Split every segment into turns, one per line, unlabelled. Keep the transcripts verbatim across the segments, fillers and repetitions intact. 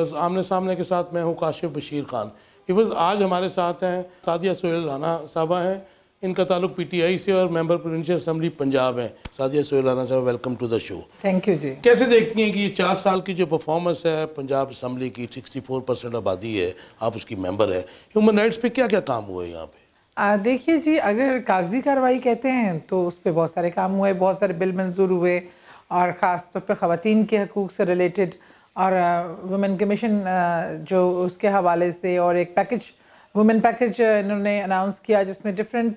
Viewers, आमने सामने के साथ मैं हूं काशिफ बशीर खान। व्यूअर्स, आज हमारे साथ हैं सादिया सोहेल राना साहबा हैं, इनका ताल्लुक पीटीआई से और मेंबर प्रोविंशियल असेंबली पंजाब है। सादिया सोहेल राना साहब, welcome to the show.
Thank you जी।
कैसे देखती हैं कि ये चार साल की जो परफॉर्मेंस है पंजाब असम्बली की, सिक्सटी फोर परसेंट आबादी है, आप उसकी मेंबर है, ह्यूमन राइट्स पे क्या क्या काम हुए यहाँ पे?
देखिए जी, अगर कागजी कार्रवाई कहते हैं तो उस पर बहुत सारे काम हुए, बहुत सारे बिल मंजूर हुए, और ख़ास तौर पर ख़वातीन के हकूक़ से रिलेटेड, और वुमेन कमीशन जो उसके हवाले से, और एक पैकेज वुमेन पैकेज इन्होंने अनाउंस किया जिसमें डिफरेंट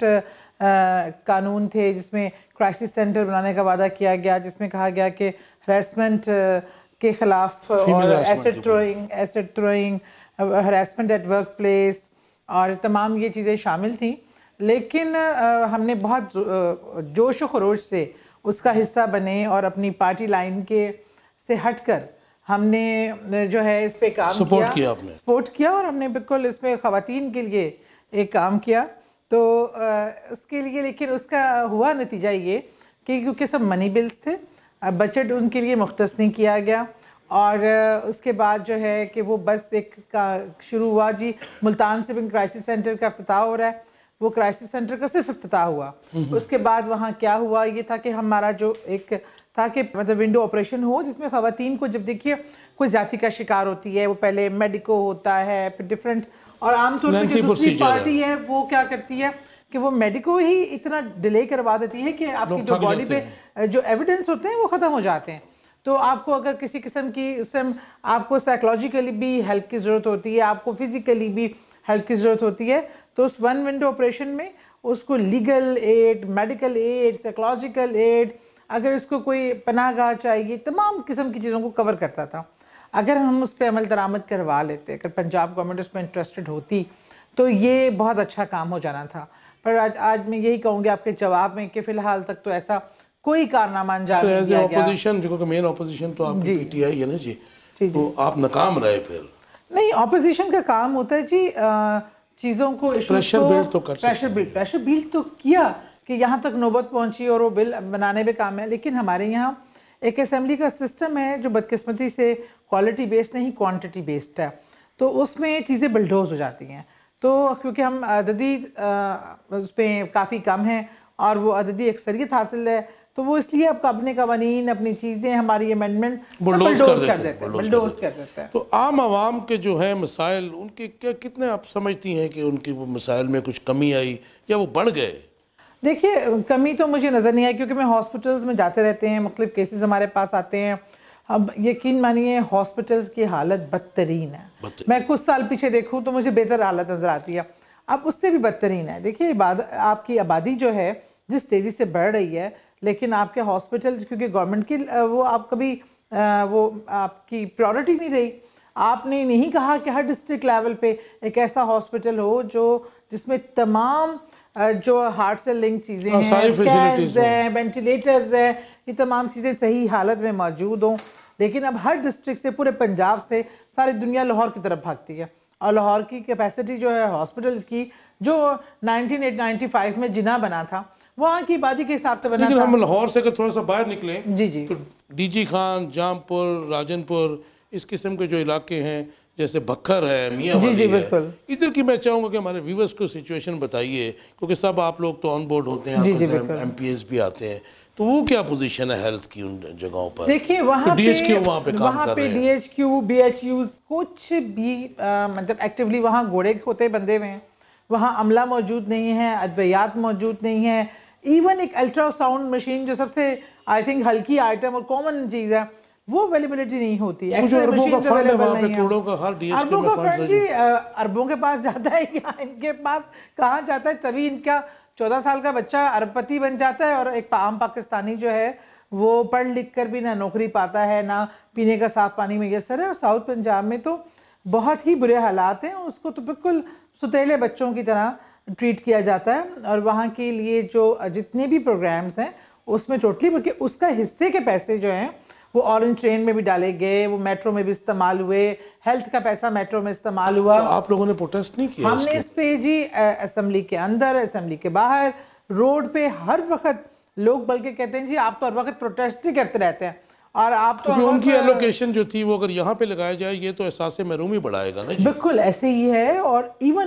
कानून थे, जिसमें क्राइसिस सेंटर बनाने का वादा किया गया, जिसमें कहा गया कि हरासमेंट के ख़िलाफ़, और acid throwing acid throwing harassment at work place, और तमाम ये चीज़ें शामिल थी। लेकिन आ, हमने बहुत जोश व खरोश से उसका हिस्सा बने और अपनी पार्टी लाइन के से हटकर हमने जो है इस पे काम
सपोर्ट
किया,
किया आपने
सपोर्ट किया, और हमने बिल्कुल इसमें ख़वातीन के लिए एक काम किया। तो आ, उसके लिए, लेकिन उसका हुआ नतीजा ये कि क्योंकि सब मनी बिल्स थे, बजट उनके लिए मुख्तस नहीं किया गया, और उसके बाद जो है कि वो बस एक का शुरू हुआ जी, मुल्तान से भी क्राइसिस सेंटर का इफ्तिताह हो रहा है, वो क्राइसिस सेंटर का सिर्फ इफ्तिताह हुआ। उसके बाद वहाँ क्या हुआ, ये था कि हमारा जो एक था कि मतलब विंडो ऑपरेशन हो, जिसमें ख़वातीन को, जब देखिए कोई जाति का शिकार होती है, वो पहले मेडिको होता है, फिर डिफरेंट, और आमतौर पर जो दूसरी पार्टी है वो क्या करती है कि वो मेडिको ही इतना डिले करवा देती है कि आपकी जो बॉडी पे जो एविडेंस होते हैं वो ख़त्म हो जाते हैं। तो आपको अगर किसी किस्म की उससे आपको साइकोलॉजिकली भी हेल्प की ज़रूरत होती है, आपको फिज़िकली भी हेल्प की ज़रूरत होती है, तो उस वन विंडो ऑपरेशन में उसको legal aid, medical aid, psychological aid, अगर इसको कोई पनाहगाह चाहिए, तमाम किस्म की चीज़ों को कवर करता था। अगर हम उस पर अमल दरामद करवा लेते, अगर पंजाब गवर्नमेंट उसमें इंटरेस्टेड होती, तो ये बहुत अच्छा काम हो जाना था। पर आज आज मैं यही कहूँगी आपके जवाब में कि फ़िलहाल तक तो ऐसा कोई कारनामा अंजाम नहीं दिया गया।
ऑपोजिशन, जो मेन ऑपोजिशन तो आपकी पीटीआई है ना जी, तो आप नाकाम रहे फिर?
नहीं, ऑपोजिशन का काम होता है जी चीज़ों को,
प्रेशर बिल्ड तो कर
प्रेशर बिल्ड प्रेशर बिल्ड तो किया कि यहाँ तक नौबत पहुँची और वो बिल बनाने में काम है। लेकिन हमारे यहाँ एक असेंबली का सिस्टम है जो बदकिस्मती से क्वालिटी बेस्ड नहीं, क्वांटिटी बेस्ड है, तो उसमें चीज़ें बिल्डोज हो जाती हैं। तो क्योंकि हम अददी उस पर काफ़ी कम हैं और वो अददी अक्सरियत हासिल है, तो वो इसलिए अब अपने कवानीन, अपनी चीज़ें, हमारी अमेंडमेंट बुलडोज कर देते हैं, बुलडोज कर देते हैं।
तो आम आवाम के जो है मसाइल, उनके क्या कितने आप समझती हैं कि उनकी वो मसाइल में कुछ कमी आई या वो बढ़ गए?
देखिए, कमी तो मुझे नज़र नहीं आई, क्योंकि मैं हॉस्पिटल्स में जाते रहते हैं, मुख्तलिफ केसेस हमारे पास आते हैं। अब यकीन मानिए हॉस्पिटल्स की हालत बदतरीन है। मैं कुछ साल पीछे देखूँ तो मुझे बेहतर हालत नज़र आती है, अब उससे भी बदतरीन है। देखिए, आपकी आबादी जो है जिस तेज़ी से बढ़ रही है, लेकिन आपके हॉस्पिटल, क्योंकि गवर्नमेंट की वो आप कभी वो आपकी प्रायोरिटी नहीं रही। आपने नहीं कहा कि हर डिस्ट्रिक्ट लेवल पे एक ऐसा हॉस्पिटल हो जो जिसमें तमाम जो हार्ट से लिंक चीज़ें हैं, स्कैन्स हैं, वेंटिलेटर्स हैं, ये तमाम चीज़ें सही हालत में मौजूद हों। लेकिन अब हर डिस्ट्रिक्ट से, पूरे पंजाब से सारी दुनिया लाहौर की तरफ भागती है, और लाहौर की कैपेसिटी जो है हॉस्पिटल्स की, जो नाइनटीन नाइन्टी फाइव में जिना बना था, वहाँ की आबादी के हिसाब से बना था।
हम लाहौर से अगर थोड़ा सा बाहर निकले
जी जी
तो डीजी खान, जामपुर, राजनपुर, इस किस्म के जो इलाके हैं, जैसे बखर है, मियाँ
जी जी
है,
बिल्कुल,
इधर की मैं चाहूँगा कि हमारे व्यूवर्स को सिचुएशन बताइए, क्योंकि सब आप लोग तो ऑन बोर्ड होते हैं, एम पी एस भी आते हैं, तो वो क्या पोजीशन है हेल्थ की उन जगहों पर?
देखिए, वहाँ
डी एच क्यू वहाँ पे काम
वहाँ
कर
पे
रहे हैं,
D H Q, B H Us कुछ भी आ, मतलब एक्टिवली वहाँ घोड़े होते बंदे हुए हैं, वहाँ अमला मौजूद नहीं है, अद्वियात मौजूद नहीं है, इवन एक अल्ट्रासाउंड मशीन जो सबसे आई थिंक हल्की आइटम और कॉमन चीज़ है, वो अवेलेबिलिटी नहीं होती।
अरबों का फंड है वहाँ पे, करोड़ों का हर डीएचक्यू में फंड है
जी, अरबों के पास जाता है या इनके पास कहाँ जाता है, तभी इनका चौदह साल का बच्चा अरबपति बन जाता है, और एक आम पाकिस्तानी जो है वो पढ़ लिख कर भी ना नौकरी पाता है, ना पीने का साफ पानी मैसर है। और साउथ पंजाब में तो बहुत ही बुरे हालात हैं, उसको तो बिल्कुल सुतेले बच्चों की तरह ट्रीट किया जाता है। और वहाँ के लिए जो जितने भी प्रोग्राम्स हैं उसमें टोटली, बल्कि उसका हिस्से के पैसे जो हैं वो ऑरेंज ट्रेन में भी डाले गए, वो मेट्रो में भी इस्तेमाल हुए, हेल्थ का पैसा मेट्रो में इस्तेमाल हुआ।
तो आप लोगों ने प्रोटेस्ट नहीं किया?
हमने इस पे जी असेंबली के अंदर, असेंबली के बाहर, रोड पे हर वक्त लोग बल्कि कहते हैं जी आप तो हर वक्त प्रोटेस्ट ही करते रहते हैं, और आप तो
उनकी एलोकेशन जो थी वो अगर यहाँ पे लगाया जाए ये तो एहसास महरूमी बढ़ाएगा ना।
बिल्कुल ऐसे ही है। और even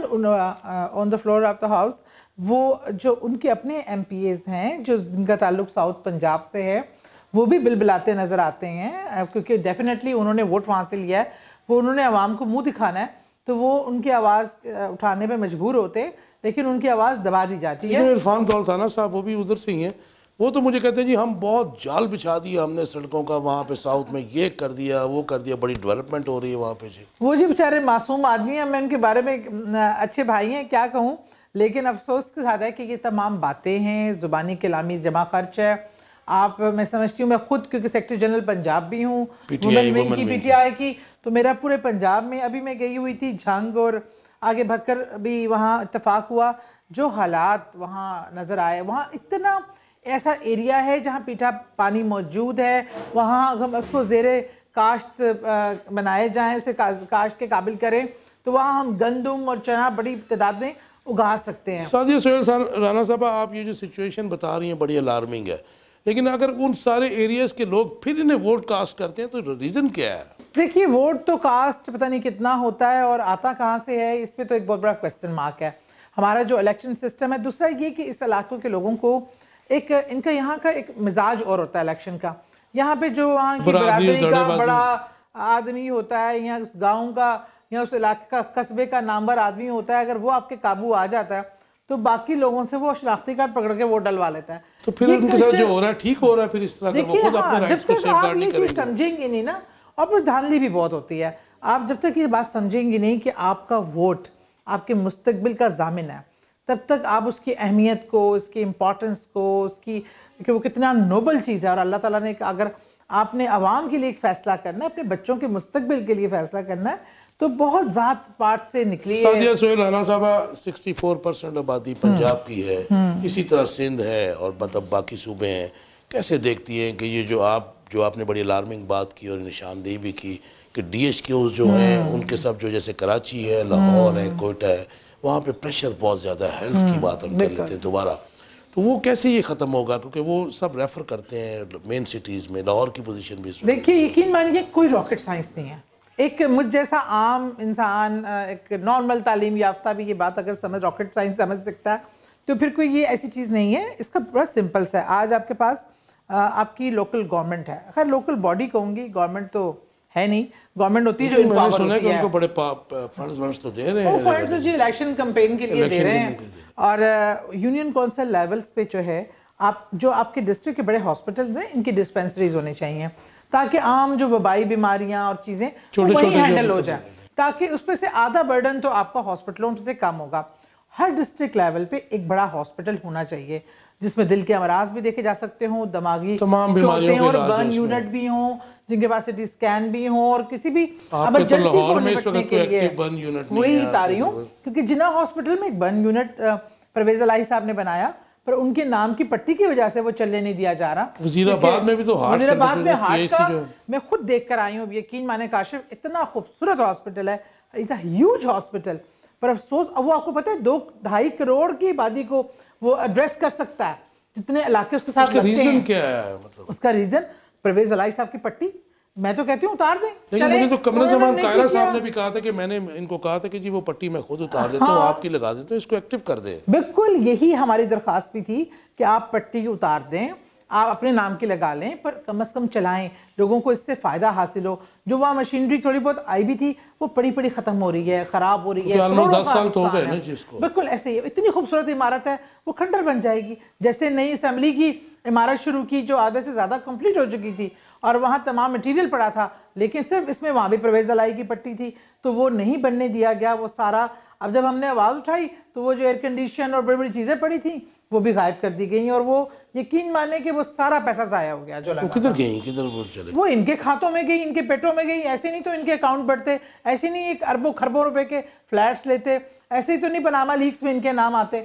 on the floor of the house वो जो उनके अपने एम पी एज हैं जो जिनका ताल्लुक साउथ पंजाब से है वो भी बिलबिलाते नज़र आते हैं, क्योंकि डेफिनेटली उन्होंने वोट वहाँ से लिया है, वो उन्होंने आवाम को मुंह दिखाना है, तो वो उनकी आवाज़ उठाने में मजबूर होते, लेकिन उनकी आवाज़ दबा दी जाती है।
इरफान दौलताना साहब वो भी उधर से ही हैं, वो तो मुझे कहते हैं जी हम बहुत जाल बिछा दिया हमने सड़कों का, वहाँ पे साउथ में ये कर दिया वो कर दिया, बड़ी डेवलपमेंट हो रही है वहाँ पे जी।
वो जी बेचारे मासूम आदमी हैं, मैं उनके बारे में अच्छे भाई हैं क्या कहूँ, लेकिन अफसोस के साथ है कि ये तमाम बातें हैं, ज़ुबानी कलामी जमा खर्च है। आप मैं समझती हूँ, मैं खुद क्योंकि सेक्रेटरी जनरल पंजाब भी हूँ वुमेन विंग की, पीटीआई की, तो मेरा पूरे पंजाब में अभी मैं गई हुई थी झंग और आगे भक्कर भी वहाँ इत्तेफाक हुआ, जो हालात वहाँ नज़र आए, वहाँ इतना ऐसा एरिया है जहाँ पीठा पानी मौजूद है, वहाँ हम उसको ज़ेरे काश्त बनाए जाएँ, उसे काश्त के काबिल करें तो वहाँ हम गंदम और चना बड़ी तादाद में उगा सकते हैं।
सादिया सोहेल राना साहबा, आप ये जो सिचुएशन बता रही हैं बड़ी अलार्मिंग है, लेकिन अगर उन सारे एरियाज के लोग फिर इन्हें वोट कास्ट करते हैं तो रीज़न क्या है?
देखिए, वोट तो कास्ट पता नहीं कितना होता है और आता कहाँ से है, इस पे तो एक बहुत बड़ा क्वेश्चन मार्क है हमारा जो इलेक्शन सिस्टम है। दूसरा ये कि इस इलाकों के लोगों को एक इनका यहाँ का एक मिजाज और होता है इलेक्शन का, यहाँ पे जो वहाँ की बरादरी का बड़ा आदमी होता है या उस गाँव का या उस इलाके का कस्बे का नामवर आदमी होता है, अगर वो आपके काबू आ जाता है तो बाकी लोगों से वो शनाख्ती कार्ड पकड़ के वोट डलवा लेता है।
तो फिर उनके साथ जो हो रहा है ठीक हो रहा है, फिर इस तरह
देखिए हाँ, जब तक आप ये चीज समझेंगे नहीं ना, और फिर धांधली भी बहुत होती है, आप जब तक ये बात समझेंगे नहीं कि आपका वोट आपके मुस्तकबिल का जामिन है, तब तक आप उसकी अहमियत को, उसकी इम्पोर्टेंस को, उसकी कि वो कितना नोबल चीज़ है। और अल्लाह ताला ने अगर आपने आवाम के लिए एक फ़ैसला करना है, अपने बच्चों के मुस्तकबिल के लिए फ़ैसला करना है, तो बहुत ज़ात पार्ट से निकली है।
सादिया सोहेल राना साहबा, चौंसठ परसेंट आबादी पंजाब की है, इसी तरह सिंध है और मतलब बाकी सूबे हैं, कैसे देखती हैं कि ये जो आप जो आपने बड़ी अलार्मिंग बात की और निशानदेही भी की कि डी एच क्यूज़ जो हैं उनके सब जो जैसे कराची है, लाहौर है, कोयटा है, वहाँ पे प्रेशर बहुत ज़्यादा है, हेल्थ की बात हम कर लेते हैं दोबारा, तो वो कैसे ये ख़त्म होगा? क्योंकि वो सब रेफ़र करते हैं मेन सिटीज़ में, लाहौर की पोजीशन भी।
देखिए, यकीन मानिए कोई रॉकेट साइंस नहीं है। एक मुझ जैसा आम इंसान, एक नॉर्मल तालीम याफ्ता भी ये बात अगर समझ रॉकेट साइंस समझ सकता है, तो फिर कोई ये ऐसी चीज़ नहीं है। इसका बड़ा सिंपल सा है, आज आपके पास आपकी लोकल गवर्नमेंट है, खैर लोकल बॉडी कहूँगी, गवर्नमेंट तो है नहीं, गवर्नमेंट होती है जो
मैंने सुना कि उनको बड़े फंड्स वंड्स तो दे रहे हैं,
वो फंड्स जो इलेक्शन कैंपेन के लिए दे रहे हैं। और यूनियन काउंसिल लेवल्स पे जो है, आप जो आपके डिस्ट्रिक्ट के बड़े हॉस्पिटल्स हैं, इनकी डिस्पेंसरीज होनी चाहिए ताकि आम जो वबाई बीमारियां और चीज़ें वही हैंडल हो जाए, ताकि उस पर से आधा बर्डन तो आपका हॉस्पिटलों से कम होगा। हर डिस्ट्रिक्ट लेवल पे एक बड़ा हॉस्पिटल होना चाहिए जिसमें दिल के अमराज भी देखे जा सकते हों, दिमागी चोटें और बर्न यूनिट भी हों, जिनके पास सिटी स्कैन भी हो, और किसी भी इमरजेंसी को निपटने के लिए वही बता रही हूँ, क्योंकि जिन्ना हॉस्पिटल में एक बर्न यूनिट परवेज अलाही साहब ने बनाया, पर उनके नाम की पट्टी की वजह से वो चलने नहीं दिया जा रहा।
वजीराबाद में भी तो हार्ट
वजीराबाद में हार्ट का मैं खुद देख कर आई हूँ, यकीन माने काशिफ, इतना खूबसूरत हॉस्पिटल है, इट्स अ ह्यूज हॉस्पिटल, पर अफसोस अब वो आपको पता है दो ढाई करोड़ की आबादी को वो एड्रेस कर सकता है, जितने इलाके उसके साथ लगते हैं।
क्या है मतलब
उसका रीजन परवेज अलाई साहब की पट्टी, मैं तो कहती हूँ उतार दें।
लेकिन मुझे तो कमरुज़्ज़मान कायरा साहब ने भी कहा था कि मैंने इनको कहा था कि जी वो पट्टी मैं खुद उतार देता हूँ, आपकी लगा देता हूँ, इसको एक्टिव कर दें।
बिल्कुल यही हमारी दरख्वास्त भी थी कि आप पट्टी उतार दें, आप अपने नाम की लगा लें, पर कम से कम चलाएं, लोगों को इससे फ़ायदा हासिल हो। जो वहाँ मशीनरी थोड़ी बहुत आई भी थी वो पड़ी पड़ी ख़त्म हो रही है, ख़राब हो रही है,
दस साल तो हो गए ना जिसको।
बिल्कुल ऐसे ही, इतनी खूबसूरत इमारत है वो खंडर बन जाएगी। जैसे नई असेंबली की इमारत शुरू की जो आधे से ज़्यादा कंप्लीट हो चुकी थी और वहाँ तमाम मटीरियल पड़ा था, लेकिन सिर्फ इसमें वहाँ भी परवेज अलाई की पट्टी थी, तो वो नहीं बनने दिया गया वो सारा। अब जब हमने आवाज़ उठाई तो वो जो एयर कंडीशन और बड़ी बड़ी चीज़ें पड़ी थी वो भी गायब कर दी गई, और वो यकीन माने कि वो सारा पैसा ज़ाया हो गया जो लगा।
किधर गई, किधर वो चले?
वो इनके खातों में गई, इनके पेटों में गई। ऐसे नहीं तो इनके अकाउंट बढ़ते, ऐसे नहीं एक अरबों खरबों रुपए के फ्लैट्स लेते, ऐसे ही तो नहीं पनामा लीक्स में इनके नाम आते,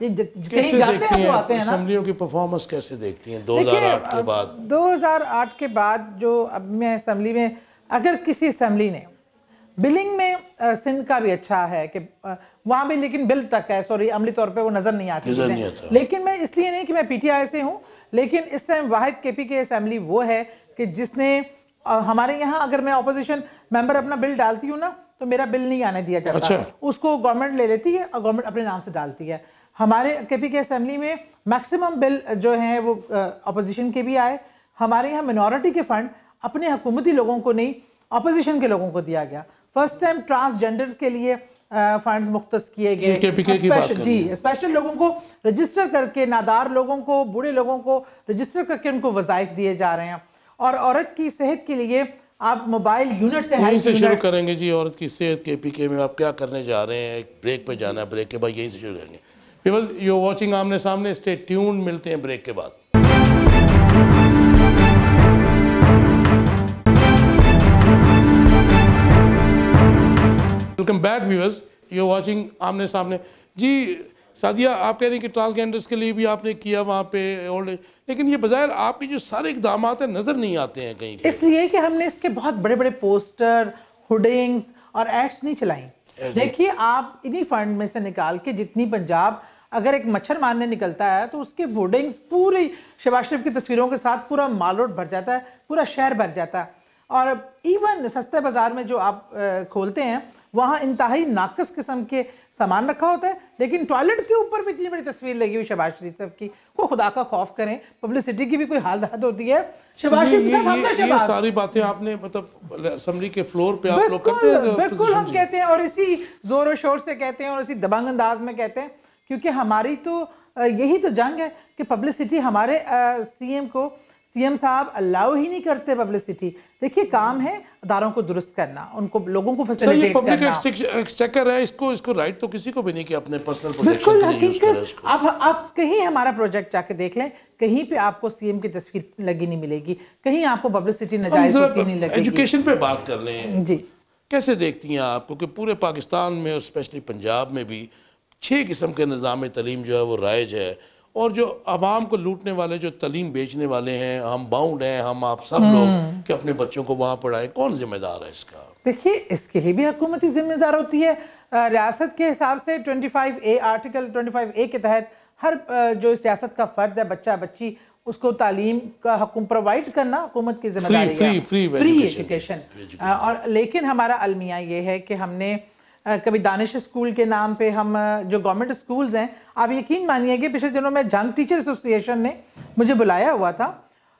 कहीं जाते हैं तो आते हैं ना।
असेंबलियों की परफॉर्मेंस कैसे देखती हैं दो हज़ार आठ के बाद?
दो हज़ार आठ के बाद जो अब मैं असेंबली में, अगर किसी असेंबली ने बिलिंग में आ, सिंध का भी अच्छा है कि वहाँ भी, लेकिन बिल तक है, सॉरी अमली तौर पे वो नज़र नहीं आती है। लेकिन मैं इसलिए नहीं कि मैं पीटीआई से हूँ, लेकिन इस टाइम वाहिद केपी के असेंबली वो है कि जिसने अ, हमारे यहाँ अगर मैं ऑपोजिशन मेंबर अपना बिल डालती हूँ ना तो मेरा बिल नहीं आने दिया जाता।
अच्छा।
उसको गवर्नमेंट ले लेती है और गवर्नमेंट अपने नाम से डालती है। हमारे केपीके असेंबली में मैक्सिमम बिल जो हैं वो अपोजिशन के भी आए। हमारे यहाँ मिनॉरिटी के फंड अपने हुकूमती लोगों को नहीं, अपोजिशन के लोगों को दिया गया। फर्स्ट टाइम ट्रांसजेंडर्स के लिए फंड्स मुख्तस किए गए।
केपीके की बात
जी, स्पेशल लोगों को रजिस्टर करके, नादार लोगों को, बूढ़े लोगों को रजिस्टर करके उनको वज़ाइफ दिए जा रहे हैं। और औरत की सेहत के लिए आप मोबाइल यूनिट से
यहीं से शुरू करेंगे जी। औरत की सेहत केपीके में आप क्या करने जा रहे हैं? एक ब्रेक पे जाना है, ब्रेक के बाद यहीं से शुरू करेंगे। पीपल यू वॉचिंग आमने सामने, स्टे ट्यून, मिलते हैं ब्रेक के बाद। Welcome back viewers, you watching आमने सामने। जी सादिया, आप कह रही हैं कि ट्रांसजेंडर्स के लिए भी आपने किया वहाँ पे ओल्ड, लेकिन ये बज़ाहिर आपके जो सारे इक़दाम हैं नज़र नहीं आते हैं कहीं पे।
इसलिए कि हमने इसके बहुत बड़े बड़े पोस्टर, होर्डिंग्स और एड्स नहीं चलाई। देखिए, आप इन्हीं फंड में से निकाल के जितनी पंजाब अगर एक मच्छर मारने निकलता है तो उसके होर्डिंग्स पूरी शहबाज शरीफ की तस्वीरों के साथ पूरा माल रोड भर जाता है, पूरा शहर भर जाता है। और इवन सस्ते बाजार में जो आप खोलते हैं वहाँ इंतहाई नाकस किस्म के सामान रखा होता है, लेकिन टॉयलेट के ऊपर भी इतनी बड़ी तस्वीर लगी हुई शहबाज शरीफ साहब की। को खुदा का खौफ करें, पब्लिसिटी की भी कोई हाल हद होती है। शहबाज शरीफ साहब हमसे
ये, ये सारी बातें आपने मतलब असेंबली के फ्लोर पे आप लोग करते हैं?
बिल्कुल हम कहते हैं और इसी जोर और शोर से कहते हैं और इसी दबंग अंदाज में कहते हैं, क्योंकि हमारी तो यही तो जंग है कि पब्लिसिटी हमारे सीएम को सीएम साहब अलाउ ही नहीं करते पब्लिसिटी। देखिए, काम है अदारों को दुरुस्त करना, उनको लोगों को फैसिलिटेट करना।
पब्लिक एक्सचेकर है, इसको इसको राइट तो किसी को भी नहीं कि अपने पर्सनल
बिल्कुल हकीकत। आप आप कहीं हमारा प्रोजेक्ट जाके देख लें, कहीं पे आपको सीएम की तस्वीर लगी नहीं मिलेगी, कहीं आपको पब्लिसिटी नाजायज होती नहीं लगेगी।
एजुकेशन पे बात कर लें
जी,
कैसे देखती हैं आप? क्योंकि पूरे पाकिस्तान में और स्पेशली पंजाब में भी छः किस्म के निज़ाम तलीम जो है वो राइज है, और जो आवाम को लूटने वाले, जो तलीम बेचने वाले हैं, हम बाउंड हैं, हम आप सब लोग कि अपने बच्चों को वहाँ पढ़ाएं। कौन जिम्मेदार है इसका?
देखिए, इसके लिए भी हुकूमती जिम्मेदार होती है। रियासत के हिसाब से पच्चीस ए आर्टिकल पच्चीस ए के तहत हर जो इस रियासत का फ़र्द है, बच्चा बच्ची, उसको तालीम का हुक्म प्रोवाइड करना हुकूमत की जिम्मेदारी है, फ्री एजुकेशन। और लेकिन हमारा अलमिया ये है कि हमने कभी दानिश स्कूल के नाम पे हम जो गवर्नमेंट स्कूल्स हैं, आप यकीन मानिए कि पिछले दिनों में जंग टीचर एसोसिएशन ने मुझे बुलाया हुआ था।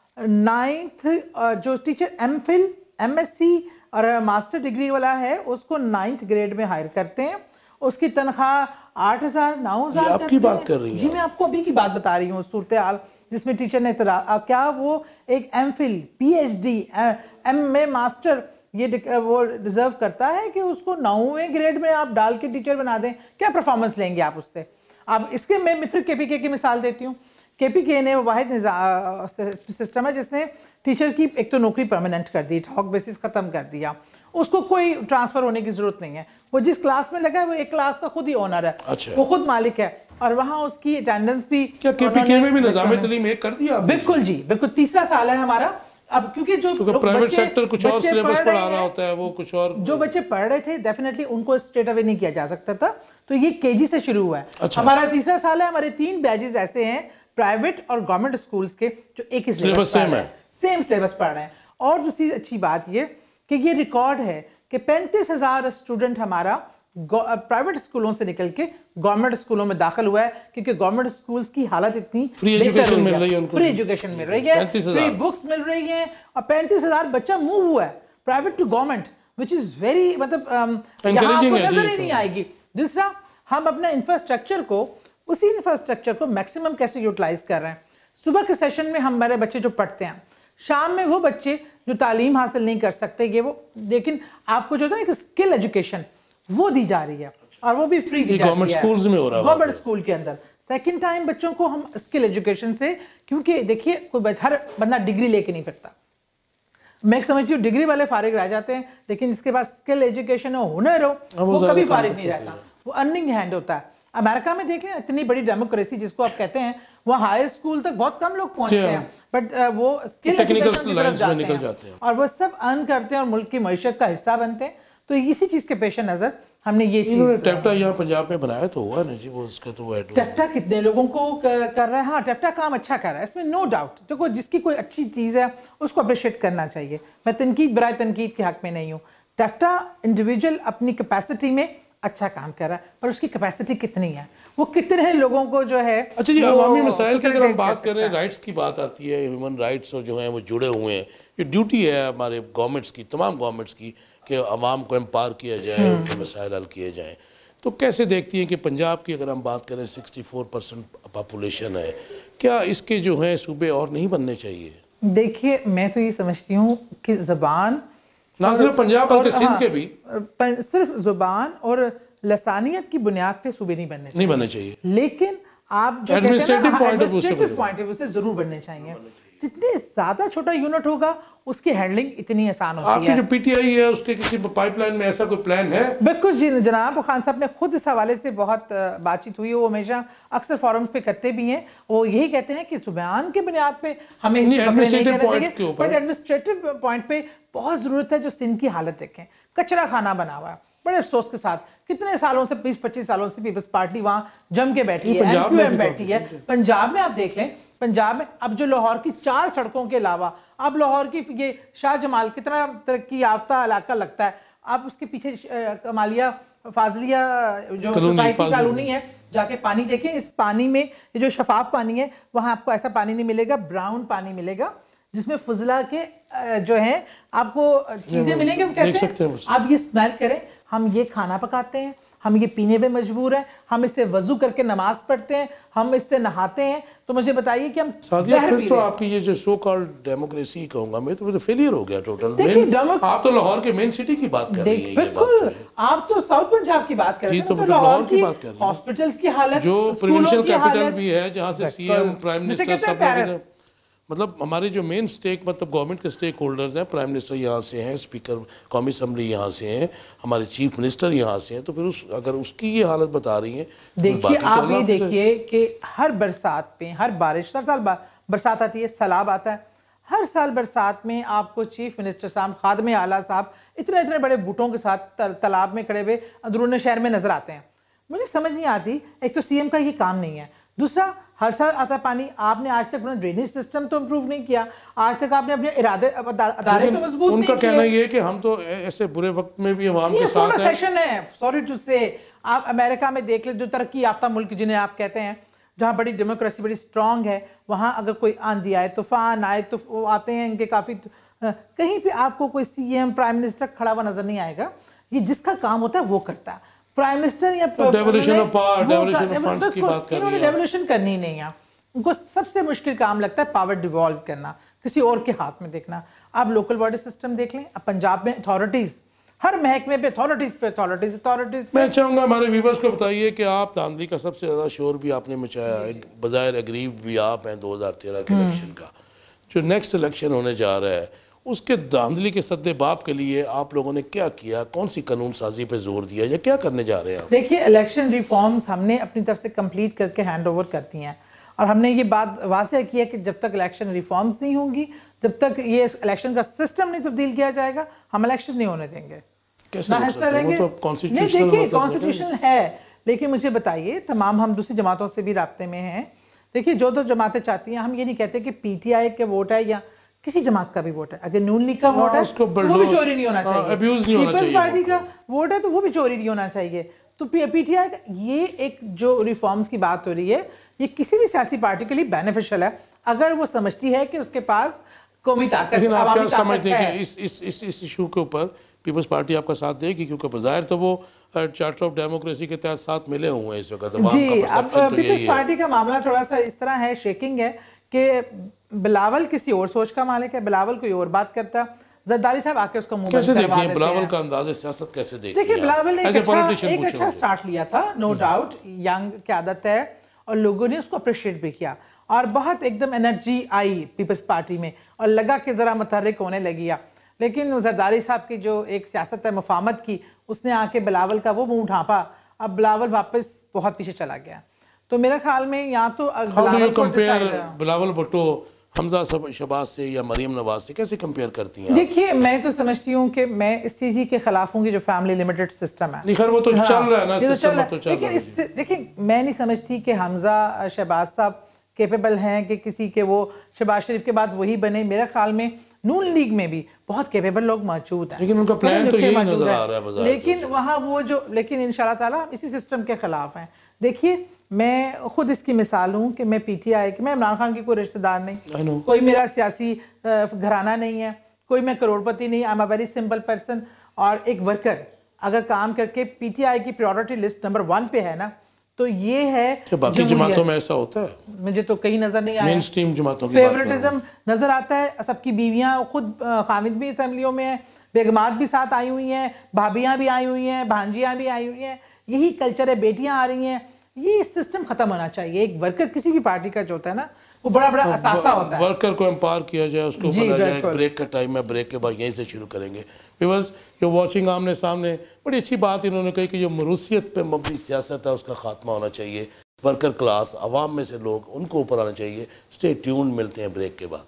नाइन्थ जो teacher M Phil M S C और मास्टर डिग्री वाला है उसको नाइन्थ ग्रेड में हायर करते हैं, उसकी तनख्वाह आठ हज़ार नौ हज़ार
आपकी बात कर रही हैं?
जी, मैं आपको अभी की बात बता रही हूँ। सूरत हाल जिसमें टीचर ने क्या वो एक M Phil P H D M A master ये वो डिजर्व करता है कि उसको नौवें ग्रेड में आप डाल के टीचर बना दें? क्या परफॉर्मेंस लेंगे आप उससे? आप इसके मैं फिर केपीके की मिसाल देती हूँ। केपीके ने वाहिद सिस्टम है जिसने टीचर की एक तो नौकरी परमानेंट कर दी, ठॉक बेसिस खत्म कर दिया, उसको कोई ट्रांसफर होने की जरूरत नहीं है। वो जिस क्लास में लगा है वो एक क्लास का खुद ही ओनर है। अच्छा। वो खुद मालिक है और वहाँ उसकी अटेंडेंस भी।
क्या केपीके में भी निज़ाम तलीम एक कर दिया?
बिल्कुल जी, बिल्कुल। तीसरा साल है हमारा अब, क्योंकि जो
प्राइवेट सेक्टर कुछ और सिलेबस पढ़ा रहा होता है, वो कुछ और
जो बच्चे पढ़ रहे थे डेफिनेटली उनको स्ट्रेट अवे नहीं किया जा सकता था, तो ये केजी से शुरू हुआ है। अच्छा। हमारा तीसरा साल है, हमारे तीन बैचेस ऐसे हैं प्राइवेट और गवर्नमेंट स्कूल्स के जो एक ही सिलेबस पढ़ रहे हैं, सेम सिलेबस पढ़ रहे हैं। और दूसरी अच्छी बात ये कि ये रिकॉर्ड है कि पैंतीस हजार स्टूडेंट हमारा प्राइवेट स्कूलों से निकल के गवर्नमेंट स्कूलों में दाखिल हुआ है, क्योंकि गवर्नमेंट स्कूल्स की हालत इतनी
फ्री एजुकेशन मिल रही है उनको,
फ्री एजुकेशन मिल रही है, फ्री बुक्स मिल रही हैं, और पैंतीस हजार बच्चा मूव हुआ है private to government, which is very मतलब यहाँ आपको नजर ही नहीं आएगी। दूसरा, हम अपना इंफ्रास्ट्रक्चर को उसी इंफ्रास्ट्रक्चर को मैक्सिमम कैसे यूटिलाइज कर रहे हैं। सुबह के सेशन में हमारे बच्चे जो पढ़ते हैं, शाम में वो बच्चे जो तालीम हासिल नहीं कर सकते ये वो, लेकिन आपको जो है ना स्किल एजुकेशन वो दी जा रही है और वो भी फ्री दी जा रही है
गवर्नमेंट स्कूल्स में हो रहा है,
गवर्नमेंट स्कूल के अंदर। सेकंड टाइम बच्चों को हम स्किल एजुकेशन से, क्योंकि देखिए कोई हर बंदा डिग्री लेके नहीं फिरता, मैं समझती हूँ डिग्री वाले फारिग रह जाते हैं, लेकिन जिसके पास स्किल एजुकेशन हो, हुनर हो, वो कभी फारिग नहीं रहता, वो अर्निंग हैंड होता है। अमेरिका में देखें, इतनी बड़ी डेमोक्रेसी जिसको आप कहते हैं, वहाँ हाई स्कूल तक बहुत कम लोग पहुंचते हैं, बट वो स्किल एजुकेशन की तरफ जाते हैं और वो सब अर्न करते हैं और मुल्क की मईशत का हिस्सा बनते हैं। तो इसी चीज़ के पेश नज़र हमने ये
इन्होंने
चीज
टेफ्टा यहाँ पंजाब में बनाया तो हुआ ना जी, वो उसका तो वो
टेफ्टा कितने लोगों को कर, कर रहा है। हाँ, टेफ्टा काम अच्छा कर रहा है, इसमें नो डाउट। देखो, जिसकी कोई अच्छी चीज़ है उसको अप्रिशिएट करना चाहिए। मैं तनकीद बराए तनकीद के हक में नहीं हूँ। टेफ्टा इंडिविजुअल अपनी कैपेसिटी में अच्छा काम कर रहा है, पर उसकी कैपेसिटी कितनी है, वो कितने लोगों को जो है।
अच्छा जी, अवामी मसाइल की अगर हम
facilitate
बात
कर
करें,
सकता है।
राइट्स की बात आती है, ह्यूमन राइट्स और जो हैं वो जुड़े हुए हैं। ये ड्यूटी है हमारे गवर्नमेंट्स की, तमाम गवर्नमेंट्स की, कि आवाम को एम्पावर किया जाए, उनके मसाइल हल किए जाएँ। तो कैसे देखती हैं कि पंजाब की अगर हम बात करें सिक्सटी फोर परसेंट पॉपुलेशन है, क्या इसके जो हैं सूबे और नहीं बनने चाहिए?
देखिए, मैं तो ये समझती हूँ कि ज़बान
ना सिर्फ पंजाब बल्कि सिंध के भी,
पर सिर्फ ज़ुबान और लसानियत की बुनियाद पे सूबे नहीं बनने चाहिए।
नहीं बनने चाहिए,
लेकिन आप जो
Administrative point of view से
एडमिनिस्ट्रेटिव पॉइंट ऑफ व्यू से जरूर बनने चाहिए। जितने ज्यादा छोटा यूनिट होगा उसकी हैंडलिंग इतनी आसान होती
आपकी
है।
जो पीटीआई है उसके किसी पाइपलाइन में ऐसा कोई प्लान है?
बिल्कुल जी जनाब, खान साहब ने खुद इस हवाले से बहुत बातचीत हुई है, वो हमेशा अक्सर फोरम्स पे करते भी हैं। वो यही कहते हैं कि जुबान की बुनियाद पे हमें
नहीं,
इससे बकरे नहीं
administrative
करना
point
चाहिए,
के ऊपर।
बट एडमिनिस्ट्रेटिव पॉइंट पे बहुत जरूरत है। जो सिंध की हालत देखें, कचरा खाना बना हुआ है, बड़े अफसोस के साथ। कितने सालों से, बीस पच्चीस सालों से पीपल्स पार्टी वहां जम के बैठी है,
पंजाब में
एमक्यूएम
भी
बैठी है। पंजाब में आप देख लें, पंजाब में अब जो लाहौर की चार सड़कों के अलावा अब लाहौर की ये शाहजमाल कितना तरक्की याफ्ता इलाका लगता है। आप उसके पीछे कमालिया फाजलिया जो सोसाइटी कॉलोनी है, जाके पानी देखें। इस पानी में ये जो शफाफ पानी है, वहां आपको ऐसा पानी नहीं मिलेगा, ब्राउन पानी मिलेगा जिसमें फजला के जो है आपको चीजें मिलेंगी। वो कहते हैं आप ये स्मेल करें, हम ये खाना पकाते हैं, हम ये पीने पे मजबूर हैं, हम इससे वजू करके नमाज पढ़ते हैं, हम इससे नहाते हैं। तो मुझे बताइए कि हम
सादिया, फिर तो आपकी ये जो सो कॉल्ड डेमोक्रेसी कहूंगा मैं, तो, तो फेलियर हो गया टोटल। आप तो लाहौर के मेन सिटी की बात कर रही हैं।
बिल्कुल, आप तो साउथ पंजाब की बात कर रहे हैं,
तो,
तो
लाहौर की बात कर रही हैं।
हॉस्पिटल्स की हालत,
जो प्रोविंशियल कैपिटल भी है, जहाँ से सीएम, प्राइम मिनिस्टर सब, मतलब हमारे जो मेन स्टेक, मतलब गवर्नमेंट के स्टेक होल्डर्स हैं, प्राइम मिनिस्टर यहाँ से हैं, स्पीकर कौमी असम्बली यहाँ से हैं, हमारे चीफ मिनिस्टर यहाँ से हैं, तो फिर उस अगर उसकी ये हालत बता रही हैं।
देखिए, आप ये देखिए कि हर बरसात पे, हर बारिश, हर साल बरसात आती है, सैलाब आता है, हर साल बरसात में आपको चीफ मिनिस्टर साहब, खादमे आला साहब इतने इतने बड़े बूटों के साथ तालाब में खड़े हुए अंदरून शहर में नजर आते हैं। मुझे समझ नहीं आती, एक तो सीएम का ये काम नहीं है, दूसरा हर साल आता पानी। आपने आज तक अपना ड्रेनेज सिस्टम तो इम्प्रूव नहीं किया, आज तक आपने अपने इरादे अदारे तो मजबूत नहीं किए।
उनका कहना ये है कि हम तो ऐसे बुरे वक्त में भी अवाम के साथ हैं।
सेशन है, सॉरी टू से। आप अमेरिका में देख ले, जो तरक्की याफ्ता मुल्क जिन्हें आप कहते हैं, जहाँ बड़ी डेमोक्रेसी बड़ी स्ट्रांग है, वहाँ अगर कोई आंधी आए, तूफान आए, तो वो आते हैं इनके काफी, कहीं पे आपको कोई सीएम प्राइम मिनिस्टर खड़ा हुआ नजर नहीं आएगा। ये जिसका काम होता है वो करता है। प्राइम मिनिस्टर या
devolution of power, devolution of funds की बात कर रही है।
डेवोल्यूशन करनी नहीं है उनको। सबसे मुश्किल काम लगता है पावर डिवॉल्व करना, किसी और के हाथ में देखना। आप लोकल बॉडी सिस्टम देख लें, अब पंजाब में अथॉरिटीज, हर महकमे पे अथॉरिटीज पे अथॉरिटीज अथॉरिटीज
मैं चाहूँगा हमारे व्यूवर्स को बताइए कि आप धांधली का सबसे ज़्यादा शोर भी आपने मचाया है, बज़ाहिर अग्रीब भी आप हैं दो हज़ार तेरह के इलेक्शन का। जो नेक्स्ट इलेक्शन होने जा रहा है, उसके धांधली के सद्देबाब के लिए आप लोगों ने क्या किया, कौन सी कानून साजी पे जोर दिया, या क्या करने जा रहे हैं आप?
देखिए, इलेक्शन रिफॉर्म्स हमने अपनी तरफ से कंप्लीट करके हैंड ओवर कर दी हैं, और हमने ये बात वाज़ेह की है कि जब तक इलेक्शन रिफॉर्म्स नहीं होंगी, जब तक ये इलेक्शन का सिस्टम नहीं तब्दील किया जाएगा, हम इलेक्शन नहीं होने देंगे।
कैसे हो सकता है? वो तो कॉन्स्टिट्यूशनल
नहीं, देखिए कॉन्स्टिट्यूशनल है, लेकिन मुझे बताइए, तमाम हम दूसरी जमातों से भी राब्ते में हैं। देखिए, जो तो जमातें चाहती हैं, हम ये नहीं कहते कि पीटीआई के वोट है या किसी जमात का भी वोट है, अगर नून लीग का वोट है तो वो भी चोरी नहीं होना चाहिए, पीपल्स पार्टी का वोट है तो वो भी चोरी नहीं होना चाहिए। तो पीटीआई का ये एक जो रिफॉर्म्स की बात हो रही है, ये किसी भी सियासी पार्टी के लिए बेनिफिशियल है, अगर वो समझती है कि उसके पास कौमी ताकत है।
इस इस इस इस इशू के ऊपर पीपल्स पार्टी आपका साथ देगी, क्योंकि बाहर तो वो चार्टर ऑफ डेमोक्रेसी के तहत साथ मिले हुए हैं इस वक्त।
जी, अब पीपल्स पार्टी का मामला थोड़ा सा इस तरह है, शेकिंग है कि बिलावल किसी और सोच का मालिक है, बिलावल कोई और बात करता, जरदारी साहब आके उसका मुंह
कैसे देखते हैं? बिलावल का अंदाज़े सियासत कैसे देखते हैं?
देखिए, बिलावल ने एक अच्छा, एक अच्छा स्टार्ट लिया था, नो डाउट, यंग की आदत है, और लोगों ने उसको अप्रिशिएट भी किया, और बहुत एकदम एनर्जी आई पीपल्स पार्टी में, और लगा कि ज़रा मुतहर्रिक होने लगी। लेकिन जरदारी साहब की जो एक सियासत है मुफाहमत की, उसने आके बिलावल का वो मुंह ढांपा, अब बिलावल वापस बहुत पीछे चला गया। तो मेरे ख्याल में यहाँ तो
बिलावल भुट्टो हमजा शहबाज से या मरीम नवाज से कैसे कंपेयर करती हैं?
देखिए, मैं तो समझती हूँ कि मैं इस चीज़ के खिलाफ हूँ कि जो फैमिली लिमिटेड सिस्टम है,
खैर वो तो
हाँ,
चल रहा है ना,
ये तो
सिस्टम
चल रहा
तो
है।
चल
लेकिन
रहा है।
इससे देखिए, मैं नहीं समझती कि हमजा शहबाज साहब कैपेबल हैं कि किसी के वो शहबाज शरीफ के बाद वही बने। मेरे ख्याल में नून लीग में भी बहुत कैपेबल लोग मौजूद हैं,
लेकिन उनका प्लान तो यही नजर आ रहा है बाजार।
लेकिन वहाँ वो जो लेकिन इंशाल्लाह ताला हम इसी सिस्टम के खिलाफ हैं। देखिए, मैं खुद इसकी मिसाल हूँ कि मैं पीटीआई कि मैं इमरान खान की कोई रिश्तेदार नहीं, कोई मेरा सियासी घराना नहीं है, कोई मैं करोड़पति नहीं, I am a very simple person. और एक वर्कर अगर काम करके पीटीआई की प्रायोरिटी लिस्ट नंबर वन पे है ना, तो ये है।
बाकी जमातों में ऐसा होता है?
मुझे तो कहीं नजर नहीं आया।
मेन स्ट्रीम जमातों की
फेवरेटिज्म नजर आता है। सबकी बीवियां, खुद खामिद भी असेंबलियों में है, बेगमात भी साथ आई हुई हैं, भाभियां भी आई हुई हैं, भांजियां भी आई हुई हैं। यही कल्चर है, बेटियां आ रही हैं। ये सिस्टम खत्म होना चाहिए। एक वर्कर किसी भी पार्टी का जो होता है ना, वो बड़ा बड़ा असासा होता है।
वर्कर को एम्पावर किया जाए, उसको बोला जाए ब्रेक का टाइम है, ब्रेक के बाद यहीं से शुरू करेंगे। व्यूअर्स, यू वाचिंग आमने सामने, बड़ी अच्छी बात इन्होंने कही कि जो मरूसियत पे मबनी सियासत है उसका खात्मा होना चाहिए। वर्कर क्लास, आवाम में से लोग, उनको ऊपर आना चाहिए। स्टे ट्यून, मिलते हैं ब्रेक के बाद।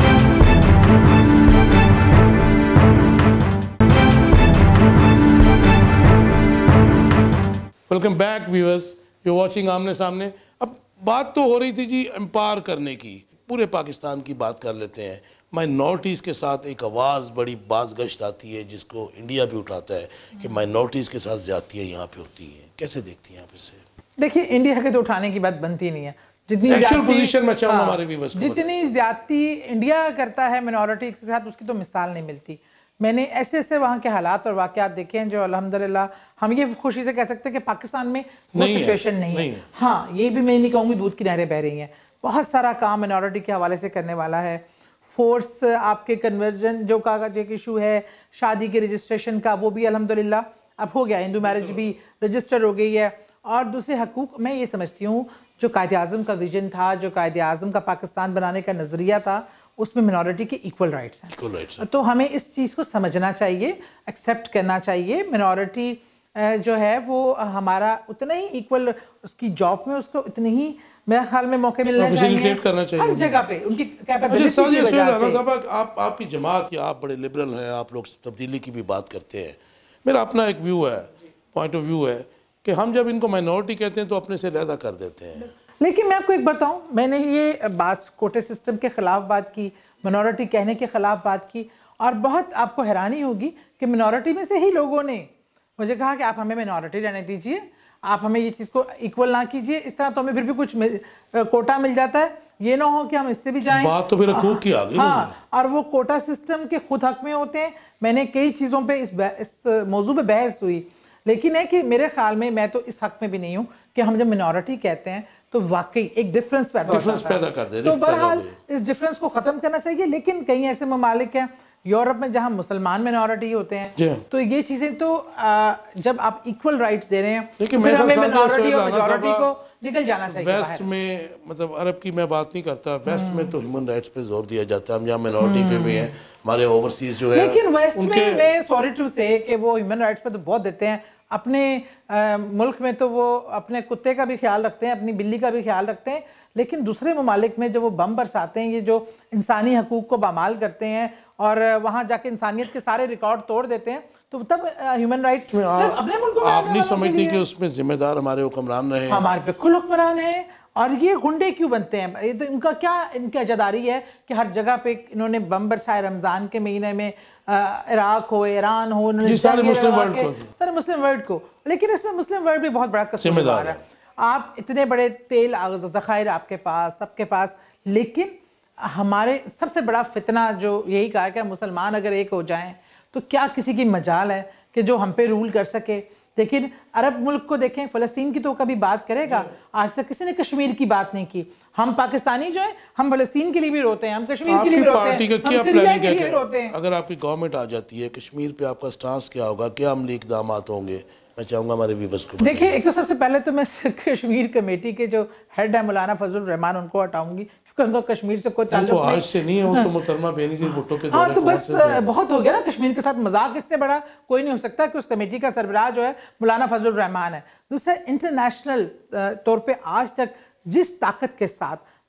Welcome back viewers, you watching आमने सामने। अब बात तो हो रही थी जी एम्पावर करने की, पूरे पाकिस्तान की बात कर लेते हैं। माइनॉरिटीज़ के साथ एक आवाज़ बड़ी बाज़गश्त आती है जिसको इंडिया भी उठाता है कि माइनॉरिटीज़ के साथ ज़्यादतियाँ यहाँ पे होती हैं। कैसे देखती हैं आप इसे?
देखिए, इंडिया के तो उठाने की बात बनती नहीं है। जितनी
एक्चुअल पोजीशन में चाहूँगा हमारे भी बस
जितनी ज़्यादती इंडिया करता है मिनॉरिटी के साथ, उसकी तो मिसाल नहीं मिलती। मैंने ऐसे ऐसे वहाँ के हालात और वाक़यात देखे हैं जो अल्हम्दुलिल्लाह हम ये खुशी से कह सकते हैं कि पाकिस्तान में वो सिचुएशन नहीं, नहीं है। हाँ, ये भी मैं नहीं कहूँगी दूध की नहरें बह रही हैं। बहुत सारा काम मिनॉरिटी के हवाले से करने वाला है। फोर्स आपके कन्वर्जन जो कागज एक इशू है, शादी के रजिस्ट्रेशन का, वो भी अल्हम्दुलिल्लाह अब हो गया। हिंदू मैरिज भी रजिस्टर हो गई है। और दूसरे हकूक़, मैं ये समझती हूँ जो कायदे आज़म का विजन था, जो कायदे आज़म का पाकिस्तान बनाने का नज़रिया था, उसमें मिनॉरिटी के इक्वल राइट्स हैं।
इक्वल राइट्स हैं।
तो हमें इस चीज़ को समझना चाहिए, एक्सेप्ट करना चाहिए। मिनॉरिटी जो है वो हमारा उतना ही इक्वल, उसकी जॉब में उसको इतनी ही मेरे ख्याल में मौके मिलने चाहिए,
करना चाहिए
हर जगह पे उनकी कैपेबिलिटी की वजह से।
आप आपकी जमात या आप बड़े लिबरल हैं, आप लोग तब्दीली की भी बात करते हैं। मेरा अपना एक व्यू है, पॉइंट ऑफ व्यू है कि हम जब इनको माइनॉरिटी कहते हैं तो अपने से लहदा कर देते हैं।
लेकिन मैं आपको एक बताऊं, मैंने ये बात कोटे सिस्टम के खिलाफ बात की, मिनॉरिटी कहने के खिलाफ बात की, और बहुत आपको हैरानी होगी कि मिनॉरिटी में से ही लोगों ने मुझे कहा कि आप हमें मिनॉरिटी रहने दीजिए, आप हमें ये चीज़ को इक्वल ना कीजिए, इस तरह तो हमें फिर भी कुछ कोटा मिल जाता है, ये ना हो कि हम इससे भी जाएं।
बात तो फिर हकूक़ की आ गई।
हाँ, और वो कोटा सिस्टम के खुद हक में होते हैं। मैंने कई चीज़ों पे इस इस मौजू पे बहस हुई, लेकिन है कि मेरे ख्याल में मैं तो इस हक में भी नहीं हूँ कि हम जब मिनॉरिटी कहते हैं तो वाकई एक डिफरेंस पैदा
डिफरेंस पैदा कर दे।
तो बहरहाल इस डिफरेंस को ख़त्म करना चाहिए। लेकिन कई ऐसे ममालिक हैं यूरोप में जहाँ मुसलमान मिनॉरिटी होते हैं, तो ये चीज़ें तो आ, जब आप इक्वल राइट्स दे रहे हैं,
लेकिन
फिर हमें मिनॉरिटी और मेजॉरिटी को निकल जाना चाहिए।
वेस्ट में, मतलब अरब की मैं बात नहीं करता, वेस्ट में तो ह्यूमन राइट्स पे जोर दिया जाता है। हम जहाँ मिनॉरिटी पे भी हैं, हमारे ओवरसीज जो है,
लेकिन वेस्ट में मैं सॉरी टू से कि वो ह्यूमन राइट्स पे तो बहुत देते हैं। अपने आ, मुल्क में तो वो अपने कुत्ते का भी ख्याल रखते हैं, अपनी बिल्ली का भी ख्याल रखते हैं, लेकिन दूसरे ममालिक में जो वो बम बरसाते हैं, ये जो इंसानी हकूक़ को बामाल करते हैं और वहाँ जाके इंसानियत के सारे रिकॉर्ड तोड़ देते हैं, तो तब ह्यूमन राइट्स सिर्फ अपने मुल्क में
आप नहीं समझती कि उसमें जिम्मेदार हमारे हुक्मरान रहे?
हमारे बिल्कुल हुक्मरान हैं। और ये गुंडे क्यों बनते हैं? ये तो इनका क्या, इनकी अजादारी है कि हर जगह पे इन्होंने बम बरसाए। रमज़ान के महीने में इराक हो, ईरान हो,
सारे मुस्लिम वर्ल्ड को
सारे मुस्लिम वर्ल्ड को लेकिन इसमें मुस्लिम वर्ल्ड भी बहुत बड़ा कसूरवार है। आप इतने बड़े तेल ज़खायर आपके पास, सबके पास, लेकिन हमारे सबसे बड़ा फितना जो यही कहा कि मुसलमान अगर एक हो जाएं तो क्या किसी की मजाल है कि जो हम पे रूल कर सके। लेकिन अरब मुल्क को देखें, फ़लस्तीन की तो कभी बात करेगा, आज तक किसी ने कश्मीर की बात नहीं की। हम पाकिस्तानी जो है, हम फ़लस्तीन के लिए भी रोते हैं, हम कश्मीर के लिए भी रोते हैं, हम सीरिया के लिए भी रोते हैं।
अगर आपकी गवर्नमेंट आ जाती है, कश्मीर पे आपका स्टांस क्या होगा, क्या अमली इक़दाम होंगे? मैं चाहूँगा हमारे व्यूअर्स को
देखिए। एक तो सबसे पहले तो मैं कश्मीर कमेटी के जो हेड है मौलाना फजल रहमान, उनको हटाऊंगी क्योंकि उनका कश्मीर से कोई ताल्लुक
नहीं। आज से नहीं है, वो तो मुहतरमा बेनज़ीर भुट्टो के
हाँ, तो बस बहुत हो गया ना कश्मीर के साथ मजाक। इससे बड़ा कोई नहीं हो सकता कि उस कमेटी का सरबराह जो है मौलाना फजल रहमान है। दूसरा, इंटरनेशनल तौर पर आज तक जिस ताकत के साथ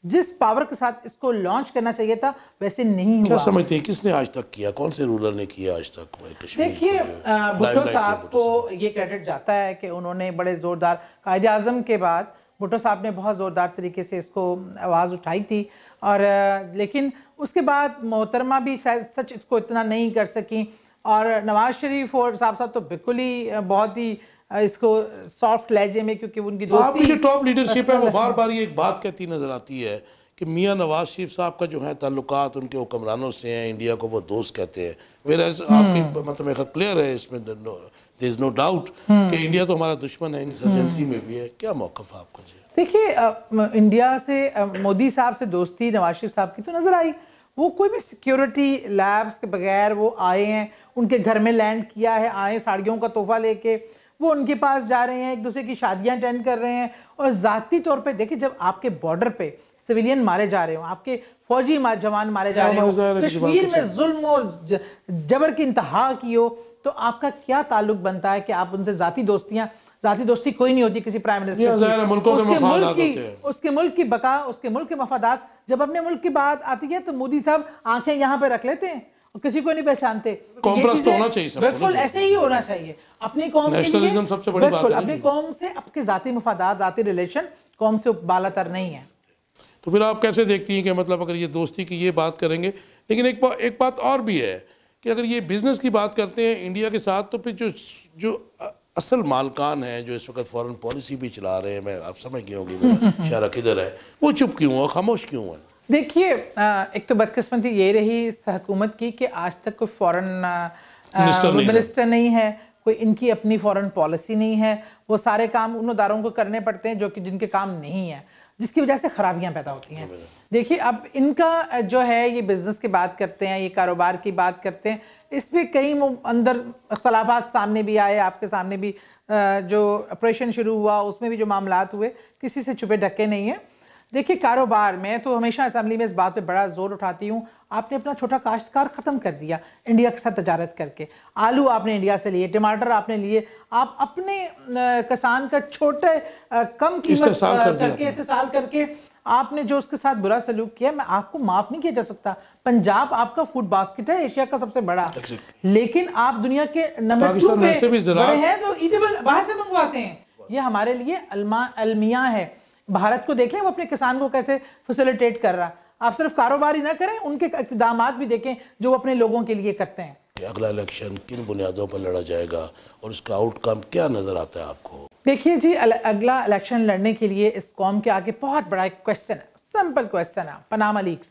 जिस पावर के साथ इसको लॉन्च करना चाहिए था वैसे नहीं हुआ।
क्या समझते हैं किसने आज तक किया, कौन से रूलर ने किया आज तक कश्मीर?
देखिए भुट्टो साहब को ये क्रेडिट जाता है कि उन्होंने बड़े ज़ोरदार कायदे आज़म के बाद भुट्टो साहब ने बहुत ज़ोरदार तरीके से इसको आवाज़ उठाई थी, और लेकिन उसके बाद मोहतरमा भी शायद सच इसको इतना नहीं कर सकी, और नवाज शरीफ और साहब साहब तो बिल्कुल ही बहुत ही इसको सॉफ्ट लहजे में, क्योंकि उनकी दोस्ती
जो टॉप लीडरशिप है वो बार बार ये एक बात कहती नजर आती है कि मियां नवाज शरीफ साहब का जो है ताल्लुकात उनके हुक्मरानों से हैं, इंडिया को वो दोस्त कहते हैं। वेराज आपकी मतलब एक क्लियर है इसमें, देयर इज नो डाउट कि इंडिया तो हमारा दुश्मन है, इंसर्जेंसी में भी है। क्या मौक़िफ़ आपका जी?
देखिए इंडिया से मोदी साहब से दोस्ती नवाज शरीफ साहब की तो नज़र आई, वो कोई भी सिक्योरिटी लैब्स के बगैर वो आए हैं, उनके घर में लैंड किया है, आए साड़ियों का तोहफा लेके वो उनके पास जा रहे हैं, एक दूसरे की शादियां अटेंड कर रहे हैं। और ज़ाती तौर पे देखिए, जब आपके बॉर्डर पे सिविलियन मारे जा रहे हो, आपके फौजी जवान मारे जा रहे हो, कश्मीर में जुल्म और जबर की इंतहा की हो, तो आपका क्या ताल्लुक बनता है कि आप उनसे ज़ाती दोस्तियां ज़ाती दोस्ती कोई नहीं होती किसी प्राइम मिनिस्टर की। उसके मुल्क की उसके मुल्क की बका, उसके मुल्क के मफादात, जब अपने मुल्क की बात आती है तो मोदी साहब आंखें यहाँ पे रख लेते हैं और किसी को नहीं पहचानते।
कॉम्प्रेस तो होना चाहिए,
बिल्कुल ऐसे ही होना चाहिए अपनी कौम के लिए।
सबसे बड़ी बात है
अपनी कौम से आपके ज़ाती मफादात, ज़ाती रिलेशन कौम से बालातर नहीं है।
तो फिर आप कैसे देखती हैं कि मतलब अगर ये दोस्ती की ये बात करेंगे, लेकिन एक बा, एक बात और भी है कि अगर ये बिजनेस की बात करते हैं इंडिया के साथ, तो फिर जो जो असल मालकान हैं जो इस वक्त फॉरेन पॉलिसी भी चला रहे हैं, मैं आप समझ गए होंगे मेरा इशारा किधर है, वो चुप क्यों है, खामोश क्यों है?
देखिए एक तो बदकिस्मती ये रही इस हुकूमत की कि आज तक कोई फॉरेन मिनिस्टर, मिनिस्टर नहीं है, कोई इनकी अपनी फॉरेन पॉलिसी नहीं है। वो सारे काम उन इदारों को करने पड़ते हैं जो कि जिनके काम नहीं है, जिसकी वजह से खराबियां पैदा होती हैं। देखिए अब इनका जो है ये बिजनेस की बात करते हैं, ये कारोबार की बात करते हैं, इसमें कई अंदर अख्तलाफात सामने भी आए, आपके सामने भी जो ऑपरेशन शुरू हुआ उसमें भी जो मामलात हुए किसी से छुपे ढके नहीं है। देखिए कारोबार में तो हमेशा असेंबली में इस बात पे बड़ा जोर उठाती हूँ, आपने अपना छोटा काश्तकार ख़त्म कर दिया इंडिया के साथ तजारत करके। आलू आपने इंडिया से लिए, टमाटर आपने लिए, आप अपने किसान का छोटे कम कीमत करके इस्तेसाल करके आपने जो उसके साथ बुरा सलूक किया, मैं आपको माफ़ नहीं किया जा सकता। पंजाब आपका फूड बास्केट है एशिया का सबसे बड़ा, लेकिन आप दुनिया के नंबर टू पे बड़े हैं तो इजिबल बाहर से मंगवाते हैं। ये हमारे लिए अलमा अलमिया है। भारत को देख लें वो अपने किसान को कैसे फैसिलिटेट कर रहा। आप सिर्फ कारोबार ही ना करें, उनके इक़दामात भी देखें जो वो अपने लोगों के लिए करते हैं।
अगला इलेक्शन किन बुनियादों पर लड़ा जाएगा और इसका आउटकम क्या नजर आता है आपको?
देखिए जी, अगला इलेक्शन लड़ने के लिए इस कौम के आगे बहुत बड़ा एक क्वेश्चन है, सिंपल क्वेश्चन है, पनामा लीक्स।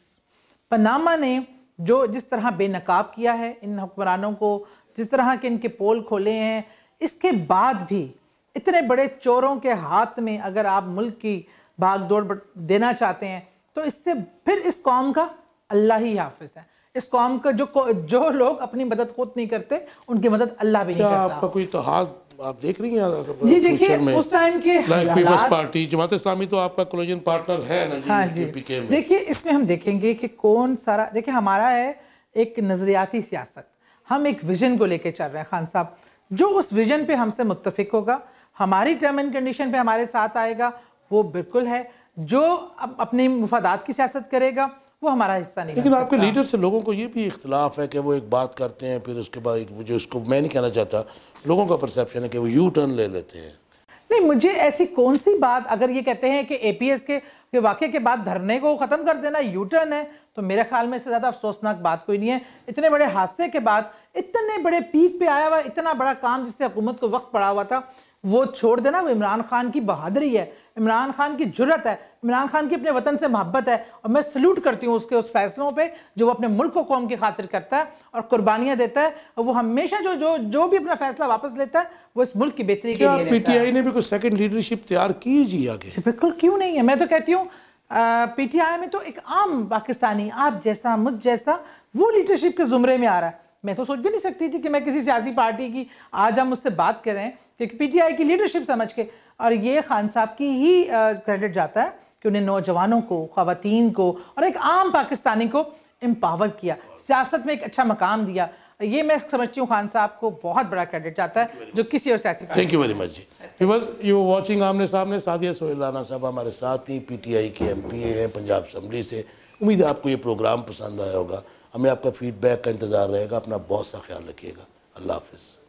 पनामा ने जो जिस तरह बेनकाब किया है इन हुक्मरानों को, जिस तरह के इनके पोल खोले हैं, इसके बाद भी इतने बड़े चोरों के हाथ में अगर आप मुल्क की भागदौड़ देना चाहते हैं तो इससे फिर इस कौम का अल्लाह ही हाफिज है। इस कौम का जो जो लोग अपनी मदद खुद नहीं करते उनकी मदद अल्लाह भी नहीं करता।
आपका कोई इत्तेहाद आप देख रही हैं?
जी देखिए उस टाइम के
पीपल्स पार्टी, जमात इस्लामी तो आपका कोलिजन पार्टनर है ना जी?
हाँ जी। देखिए इसमें हम देखेंगे कि कौन सारा, देखिए हमारा है एक नजरियाती सियासत, हम एक विजन को लेके चल रहे हैं। खान साहब जो उस विजन पे हमसे मुत्तफिक होगा, हमारी टर्म एंड कंडीशन पे हमारे साथ आएगा, वो बिल्कुल है। जो अब अपने मुफादात की सियासत करेगा वो हमारा हिस्सा नहीं।
लेकिन आपके लीडर से लोगों को ये भी इख्तलाफ है कि वो एक बात करते हैं फिर उसके बाद जो उसको मैं नहीं कहना चाहता, लोगों का परसेप्शन है कि वो यू टर्न ले लेते हैं।
नहीं, मुझे ऐसी कौन सी बात, अगर ये कहते हैं कि एपीएस के, के वाक़े के बाद धरने को ख़त्म कर देना यू टर्न है, तो मेरे ख्याल में इससे ज़्यादा अफसोसनाक बात कोई नहीं है। इतने बड़े हादसे के बाद, इतने बड़े पीक पे आया हुआ इतना बड़ा काम जिससे हुकूमत को वक्त पड़ा हुआ था, वो छोड़ देना, वो इमरान खान की बहादुरी है, इमरान खान की जुर्रत है, इमरान खान की अपने वतन से मोहब्बत है। और मैं सल्यूट करती हूँ उसके उस फैसलों पे जो वो अपने मुल्क को कौम की खातिर करता है और कुर्बानियाँ देता है। और वो हमेशा जो जो जो भी अपना फैसला वापस लेता है वो इस मुल्क की बेहतरी के लिए लेता है।
पीटीआई ने भी कोई सेकंड लीडरशिप तैयार की जी आगे?
बिल्कुल, क्यों नहीं है। मैं तो कहती हूँ पीटीआई में तो एक आम पाकिस्तानी, आप जैसा मुझ जैसा, वो लीडरशिप के जुमरे में आ रहा है। मैं तो सोच भी नहीं सकती थी कि मैं किसी सियासी पार्टी की आज हम उससे बात करें क्योंकि पीटीआई की लीडरशिप समझ के, और ये खान साहब की ही क्रेडिट जाता है कि उन्हें नौजवानों को, ख़वातीन को और एक आम पाकिस्तानी को एम्पावर किया, सियासत में एक अच्छा मकाम दिया। ये मैं समझती हूँ खान साहब को बहुत बड़ा क्रेडिट जाता है जो किसी और सियासी
थैंक यू वेरी मच जी। व्यूअर्स, यू वाचिंग आमने सामने सादिया सोहेल राना साहब हमारे साथ ही पीटीआई के एमपी हैं पंजाब असम्बली से। उम्मीद है आपको ये प्रोग्राम पसंद आया होगा। हमें आपका फीडबैक का इंतज़ार रहेगा। अपना बहुत सा ख्याल रखिएगा। अल्लाह हाफिज़।